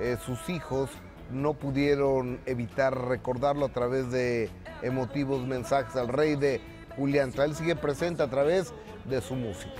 sus hijos no pudieron evitar recordarlo a través de emotivos mensajes al rey de Julián. Él sigue presente a través de su música.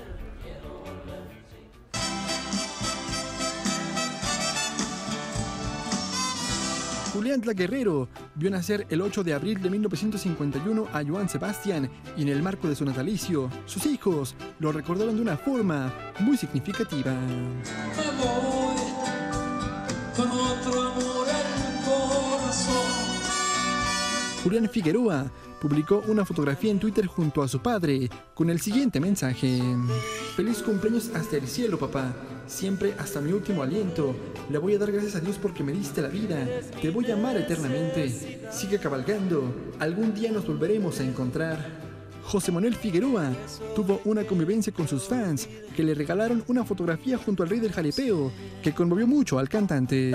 Julián Tlaguerrero vio nacer el 8 de abril de 1951 a Joan Sebastián y en el marco de su natalicio, sus hijos lo recordaron de una forma muy significativa. Me voy con otro amor en el corazón. Julián Figueroa publicó una fotografía en Twitter junto a su padre con el siguiente mensaje: feliz cumpleaños hasta el cielo, papá. Siempre hasta mi último aliento. Le voy a dar gracias a Dios porque me diste la vida. Te voy a amar eternamente. Sigue cabalgando. Algún día nos volveremos a encontrar. José Manuel Figueroa tuvo una convivencia con sus fans que le regalaron una fotografía junto al rey del jaripeo que conmovió mucho al cantante.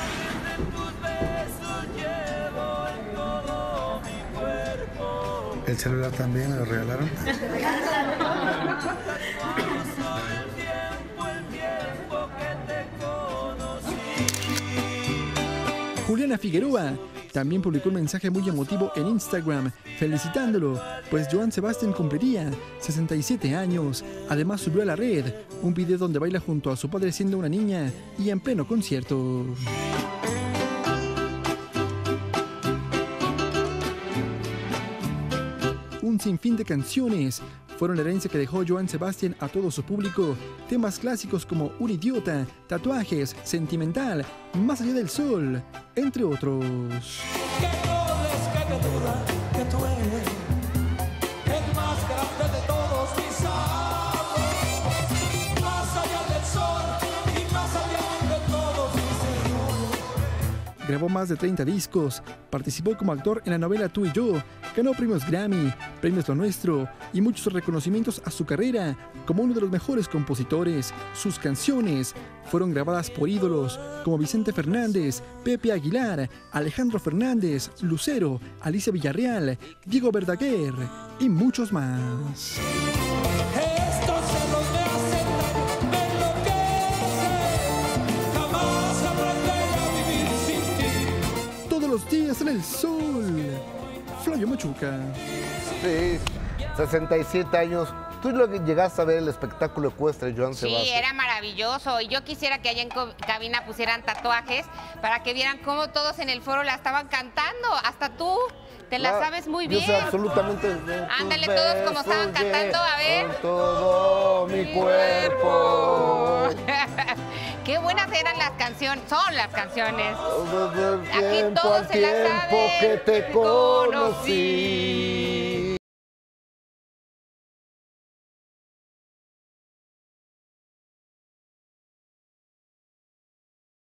¿El celular también me lo regalaron? Juliana Figueroa también publicó un mensaje muy emotivo en Instagram felicitándolo, pues Joan Sebastián cumpliría 67 años. Además subió a la red un video donde baila junto a su padre siendo una niña y en pleno concierto. Un sinfín de canciones fueron la herencia que dejó Joan Sebastián a todo su público. Temas clásicos como Un idiota, Tatuajes, Sentimental, Más allá del sol, entre otros. Que no les quede duda que tú eres el más grande de todos mis amores. Más allá del sol y más allá de todos mis errores. Grabó más de 30 discos, participó como actor en la novela Tú y yo, ganó premios Grammy, premios Lo Nuestro y muchos reconocimientos a su carrera como uno de los mejores compositores. Sus canciones fueron grabadas por ídolos como Vicente Fernández, Pepe Aguilar, Alejandro Fernández, Lucero, Alicia Villarreal, Diego Verdaguer y muchos más. Estos celos me hacen daño, me enloquecen. Jamás aprenderé a vivir sin ti. Todos los días en el sol. Flavio Machuca. Sí, 67 años. ¿Tú lo que llegaste a ver el espectáculo ecuestre, Joan Sebastián? Sí, era maravilloso. Y yo quisiera que allá en cabina pusieran Tatuajes para que vieran cómo todos en el foro la estaban cantando. Hasta tú te la sabes muy bien. Yo sé absolutamente. Ándale, todos como estaban cantando, a ver. Con todo mi cuerpo. Qué buenas eran las canciones, son las canciones. Todo el Aquí tiempo, todos al se la tiempo saben. que te conocí.